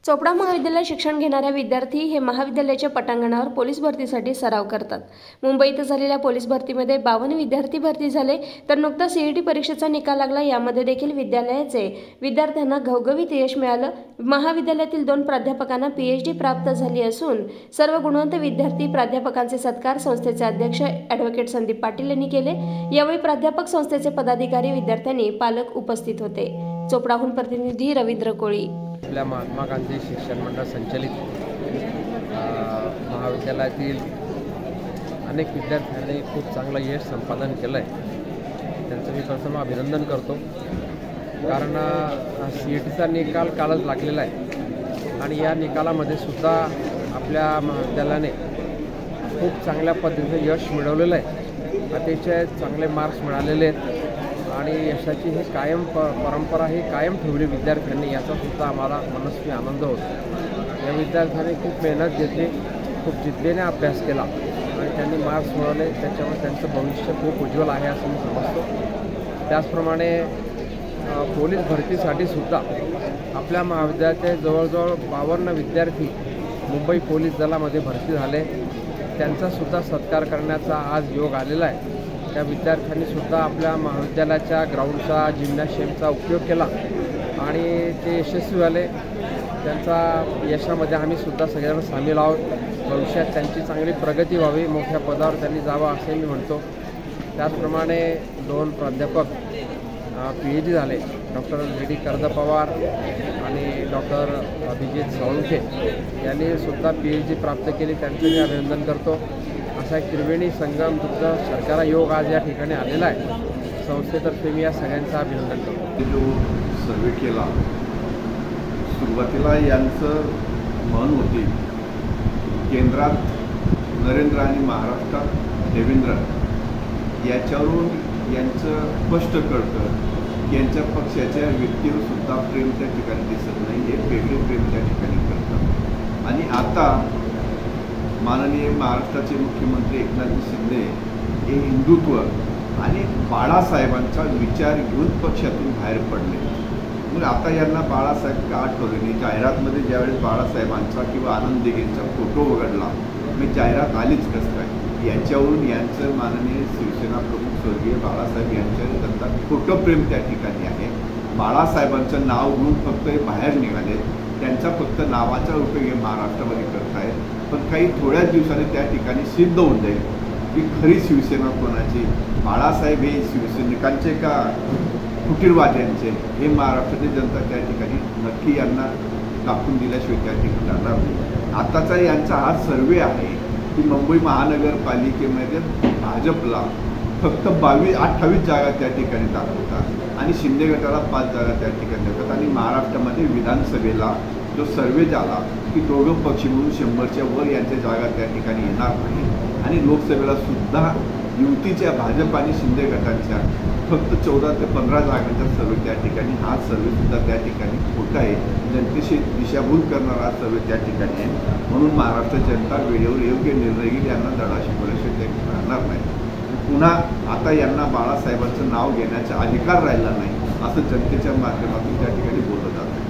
चोपडा महाविद्यालयात शिक्षण घेणाऱ्या विद्यार्थी हे महाविद्यालयाच्या पटांगणावर पोलीस भरतीसाठी सराव करतात। मुंबईत झालेल्या पोलीस भरतीमध्ये 52 विद्यार्थी भरती झाले, तर नुकताच सीईटी परीक्षेचा निकाल लागला। यामध्ये देखील विद्यालयाचे विद्यार्थ्यांना घवघवीत यश मिळालं। महाविद्यालयातील 2 प्राध्यापकांना पीएचडी प्राप्त झाली असून सर्व गुणवंत विद्यार्थी प्राध्यापकांचे सत्कार संस्थेचे अध्यक्ष ॲडव्होकेट संदीप पाटील यांनी केले। यावेळी प्राध्यापक, संस्थेचे पदाधिकारी, विद्यार्थ्यांनी, पालक उपस्थित होते। चोपडाहून प्रतिनिधी रवींद्र कोळी। आपल्या महात्मा गांधी शिक्षण मंडळ संचलित महाविद्यालयातील अनेक विद्यार्थ्यांनी खूप चांगलं यश संपादन केलं आहे। त्यांचं मी प्रथम अभिनंदन करतो, कारण सीईटीचा निकाल कालच लागलेला आहे आणि या निकालामध्ये सुद्धा आपल्या महाविद्यालयाने खूप चांगल्या पद्धतीने यश मिळवलेलं आहे। अतिशय चांगले मार्क्स मिळालेले आहेत आणि यशाची ही कायम परंपरा ही कायम ठेवली विद्यार्थ्यांनी, याचासुद्धा आम्हाला मनस्वी आनंद होतो। या विद्यार्थ्यांनी खूप मेहनत घेतली, खूप जिद्दीने अभ्यास केला आणि त्यांनी मार्क्स मिळवले। त्याच्यामुळे त्यांचं भविष्य खूप उज्ज्वल आहे असं मी समजतो। त्याचप्रमाणे पोलीस भरतीसाठी सुद्धा आपल्या महाविद्यालयाचे जवळजवळ 52 विद्यार्थी मुंबई पोलीस दलामध्ये भरती झाले। त्यांचासुद्धा सत्कार करण्याचा आज योग आलेला आहे। त्या विद्यार्थ्यांनी सुद्धा आपल्या महाविद्यालयाच्या ग्राउंडचा, जिम्नॅशियमचा उपयोग केला आणि ते यशस्वी झाले। त्यांचा यशामध्ये आम्ही सुद्धा सगळ्यांना सामील आहोत। भविष्यात त्यांची चांगली प्रगती व्हावी, मोठ्या पदावर त्यांनी जावं असे मी म्हणतो। त्याचप्रमाणे 2 प्राध्यापक पीएचडी झाले, डॉक्टर लेडी कर्द पवार आणि डॉक्टर अभिजित साळुंखे यांनी सुद्धा पीएचडी प्राप्त केली। त्यांचं मी अभिनंदन करतो। असा एक त्रिवेणी संगम तुमचा सरकार योग आज या ठिकाणी आलेला आहे। संस्थेतर्फे मी या सगळ्यांचं अभिनंदन करतो। जो सर्वे केला, सुरुवातीला यांचं मन होते केंद्रात नरेंद्र आणि महाराष्ट्रात देवेंद्र, याच्यावरून यांचं स्पष्ट कळतं की यांच्या पक्षाच्या व्यक्तीवर सुद्धा प्रेम त्या ठिकाणी दिसत नाही, हे वेगळे प्रेम त्या ठिकाणी करतात। आणि आता माननीय महाराष्ट्राचे मुख्यमंत्री एकनाथ शिंदे हे हिंदुत्व आणि बाळासाहेबांचा विचार घेऊन पक्षातून बाहेर पडले। मग आता यांना बाळासाहेब का आठवले नाही? जाहिरातमध्ये ज्यावेळेस बाळासाहेबांचा किंवा आनंद दिघेंचा फोटो उघडला, मी जाहिरात आलीच कसं काय? याच्यावरून यांचं माननीय शिवसेना प्रमुख स्वर्गीय बाळासाहेब यांच्या खोटं प्रेम त्या ठिकाणी आहे। बाळासाहेबांचं नाव घेऊन फक्त हे बाहेर निघाले, त्यांचा फक्त नावाचा उपयोग हे महाराष्ट्रामध्ये करतायत। पण काही थोड्याच दिवसांनी त्या ठिकाणी सिद्ध होऊन जाईल की खरी शिवसेना कोणाची, बाळासाहेब हे शिवसैनिकांचे का फुटीरवाद्यांचे, हे महाराष्ट्राची जनता त्या ठिकाणी नक्की यांना दाखवून दिल्याशिवाय त्या ठिकाणी जाणार नाही। आताचा यांचा हा सर्वे आहे की मुंबई महानगरपालिकेमध्ये भाजपला फक्त 28 जागा त्या ठिकाणी दाखवतात आणि शिंदे गटाला 5 जागा त्या ठिकाणी देतात। आणि महाराष्ट्रामध्ये विधानसभेला जो सर्वे झाला की दोघं पक्ष मिळून 100च्या वर यांच्या जागा त्या ठिकाणी येणार नाही आणि लोकसभेला सुद्धा युतीच्या भाजप आणि शिंदे गटांच्या फक्त 14 ते 15 जागांचा सर्वे त्या ठिकाणी, हा सर्वे सुद्धा त्या ठिकाणी खोटा आहे। जनतेशी दिशाभूल करणारा सर्वे त्या ठिकाणी आहे। म्हणून महाराष्ट्र जनता वेळेवर योग्य निर्णय घेईल, यांना धडा शिकवल्याशिवाय त्या राहणार नाही। पुन्हा आता यांना बाळासाहेबांचं नाव घेण्याचा अधिकार राहिला नाही असं जनतेच्या माध्यमातून त्या ठिकाणी बोललं जातं।